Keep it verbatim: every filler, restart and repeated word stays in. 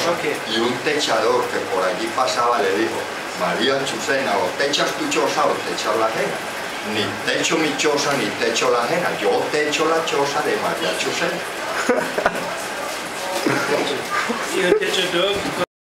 ¿Eso qué? Y un techador que por allí pasaba le dijo: María Chucena, o te echas tu choza o te echas la ajena. Ni te echo mi choza ni te echo la ajena, yo te echo la choza de María Chucena. Y el techador